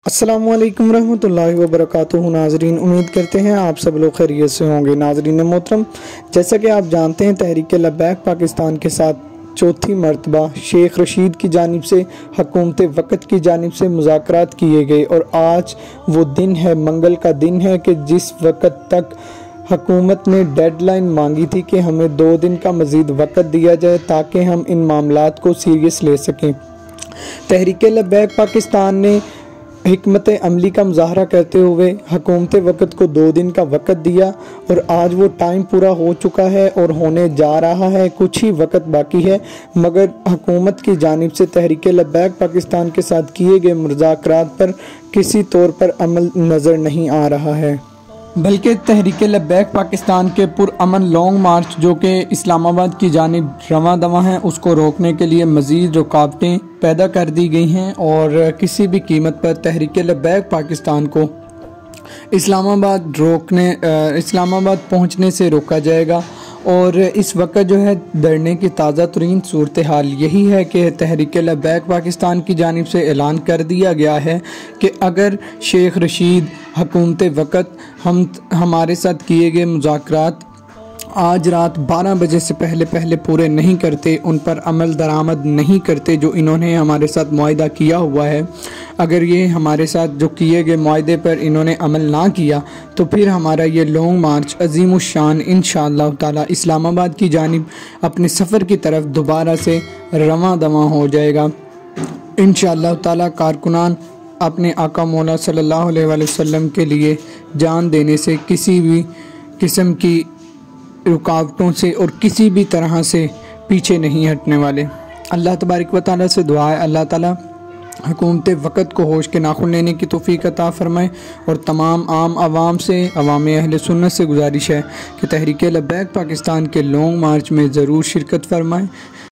अस्सलामुअलैकुम रहमतुल्लाहि व बरकातुहू। नाजरीन, उम्मीद करते हैं आप सब लोग खैरियत से होंगे। नाजरीन मोहतरम, जैसा कि आप जानते हैं, तहरीक लब्बैक पाकिस्तान के साथ चौथी मरतबा शेख रशीद की जानिब से हुकूमत वक़्त की जानिब से मुज़ाकरात किए गए और आज वो दिन है, मंगल का दिन है कि जिस वक़्त तक हुकूमत ने डेडलाइन मांगी थी कि हमें 2 दिन का मज़ीद वक़्त दिया जाए ताकि हम इन मामलात को सीरियस ले सकें। तहरीक लब्बैक पाकिस्तान ने हिकमत अमली का मुजाहरा करते हुए हुकूमत वक़्त को 2 दिन का वक़्त दिया और आज वो टाइम पूरा हो चुका है और होने जा रहा है। कुछ ही वक़्त बाकी है, मगर हुकूमत की जानिब से तहरीक लब्बैक पाकिस्तान के साथ किए गए मुज़ाकरात पर किसी तौर पर अमल नज़र नहीं आ रहा है, बल्कि तहरीक लब्बैक पाकिस्तान के पुरअमन लॉन्ग मार्च जो कि इस्लामाबाद की जानिब रवां दवा हैं, उसको रोकने के लिए मज़ीद रुकावटें पैदा कर दी गई हैं और किसी भी कीमत पर तहरीक लब्बैक पाकिस्तान को इस्लामाबाद पहुंचने से रोका जाएगा। और इस वक्त जो है धरने की ताज़ा तरीन सूरत हाल यही है कि तहरीक लब्बैक पाकिस्तान की जानिब से ऐलान कर दिया गया है कि अगर शेख रशीद हुकूमत वक़्त हमारे साथ किए गए मुज़ाकरात आज रात 12 बजे से पहले पूरे नहीं करते, उन पर अमल दरामद नहीं करते जो इन्होंने हमारे साथ मुआहिदा किया हुआ है, अगर ये हमारे साथ जो किए गए मुआहिदे पर इन्होंने अमल ना किया तो फिर हमारा ये लॉन्ग मार्च अज़ीमुश्शान इंशाअल्लाह ताला इस्लामाबाद की जानिब अपने सफ़र की तरफ दोबारा से रवां दवां हो जाएगा। इंशाअल्लाह ताला कारकुनान अपने आका मौला सल्लल्लाहु अलैहि वसल्लम के लिए जान देने से किसी भी किस्म की रुकावटों से और किसी भी तरह से पीछे नहीं हटने वाले। अल्लाह तबारक व तआला से दुआ है अल्लाह ताला हुकूमत वक़्त को होश के नाखुन लेने की तौफीक अता फ़रमाए और तमाम आम आवाम से, अवाम अहले सुन्नत से गुजारिश है कि तहरीक लब्बैक पाकिस्तान के लॉन्ग मार्च में ज़रूर शिरकत फरमाएँ।